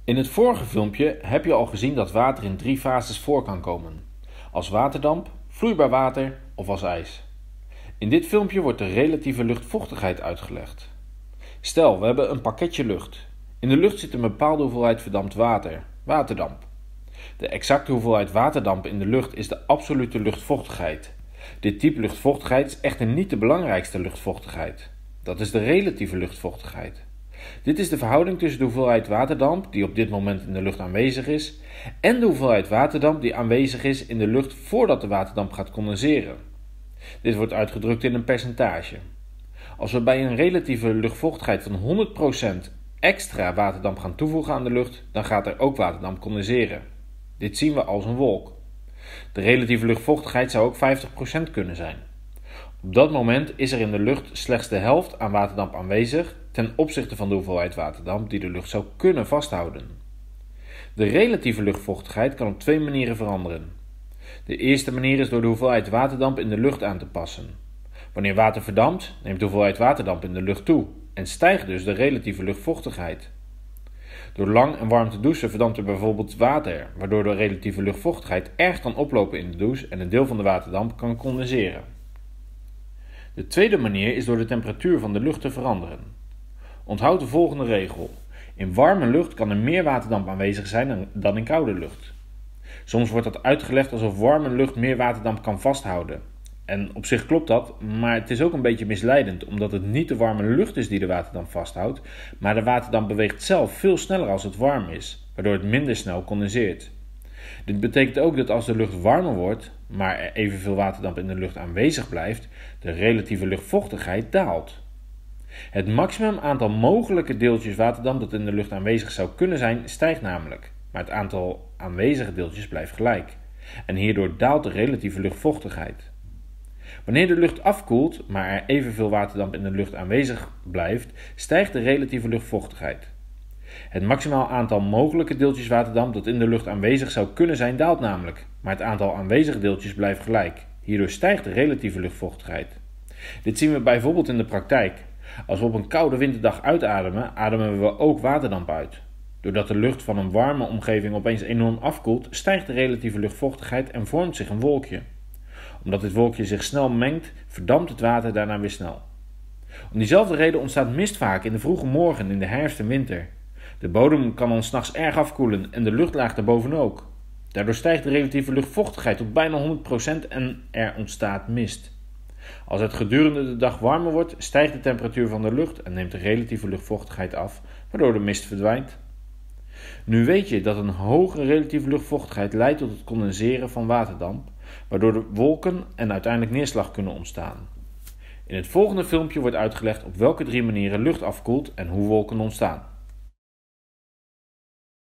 In het vorige filmpje heb je al gezien dat water in 3 fases voor kan komen. Als waterdamp, vloeibaar water of als ijs. In dit filmpje wordt de relatieve luchtvochtigheid uitgelegd. Stel, we hebben een pakketje lucht. In de lucht zit een bepaalde hoeveelheid verdampt water, waterdamp. De exacte hoeveelheid waterdamp in de lucht is de absolute luchtvochtigheid. Dit type luchtvochtigheid is echter niet de belangrijkste luchtvochtigheid. Dat is de relatieve luchtvochtigheid. Dit is de verhouding tussen de hoeveelheid waterdamp die op dit moment in de lucht aanwezig is en de hoeveelheid waterdamp die aanwezig is in de lucht voordat de waterdamp gaat condenseren. Dit wordt uitgedrukt in een percentage. Als we bij een relatieve luchtvochtigheid van 100% extra waterdamp gaan toevoegen aan de lucht, dan gaat er ook waterdamp condenseren. Dit zien we als een wolk. De relatieve luchtvochtigheid zou ook 50% kunnen zijn. Op dat moment is er in de lucht slechts de helft aan waterdamp aanwezig ten opzichte van de hoeveelheid waterdamp die de lucht zou kunnen vasthouden. De relatieve luchtvochtigheid kan op 2 manieren veranderen. De eerste manier is door de hoeveelheid waterdamp in de lucht aan te passen. Wanneer water verdampt, neemt de hoeveelheid waterdamp in de lucht toe en stijgt dus de relatieve luchtvochtigheid. Door lang en warm te douchen verdampt er bijvoorbeeld water, waardoor de relatieve luchtvochtigheid erg kan oplopen in de douche en een deel van de waterdamp kan condenseren. De tweede manier is door de temperatuur van de lucht te veranderen. Onthoud de volgende regel. In warme lucht kan er meer waterdamp aanwezig zijn dan in koude lucht. Soms wordt dat uitgelegd alsof warme lucht meer waterdamp kan vasthouden. En op zich klopt dat, maar het is ook een beetje misleidend, omdat het niet de warme lucht is die de waterdamp vasthoudt, maar de waterdamp beweegt zelf veel sneller als het warm is, waardoor het minder snel condenseert. Dit betekent ook dat als de lucht warmer wordt, maar er evenveel waterdamp in de lucht aanwezig blijft, de relatieve luchtvochtigheid daalt. Het maximum aantal mogelijke deeltjes waterdamp dat in de lucht aanwezig zou kunnen zijn, stijgt namelijk, maar het aantal aanwezige deeltjes blijft gelijk. En hierdoor daalt de relatieve luchtvochtigheid. Wanneer de lucht afkoelt, maar er evenveel waterdamp in de lucht aanwezig blijft, stijgt de relatieve luchtvochtigheid. Het maximaal aantal mogelijke deeltjes waterdamp dat in de lucht aanwezig zou kunnen zijn, daalt namelijk, maar het aantal aanwezige deeltjes blijft gelijk. Hierdoor stijgt de relatieve luchtvochtigheid. Dit zien we bijvoorbeeld in de praktijk. Als we op een koude winterdag uitademen, ademen we ook waterdamp uit. Doordat de lucht van een warme omgeving opeens enorm afkoelt, stijgt de relatieve luchtvochtigheid en vormt zich een wolkje. Omdat dit wolkje zich snel mengt, verdampt het water daarna weer snel. Om diezelfde reden ontstaat mist vaak in de vroege morgen in de herfst en winter. De bodem kan dan 's nachts erg afkoelen en de luchtlaag daarboven ook. Daardoor stijgt de relatieve luchtvochtigheid tot bijna 100% en er ontstaat mist. Als het gedurende de dag warmer wordt, stijgt de temperatuur van de lucht en neemt de relatieve luchtvochtigheid af, waardoor de mist verdwijnt. Nu weet je dat een hogere relatieve luchtvochtigheid leidt tot het condenseren van waterdamp, waardoor de wolken en uiteindelijk neerslag kunnen ontstaan. In het volgende filmpje wordt uitgelegd op welke 3 manieren lucht afkoelt en hoe wolken ontstaan.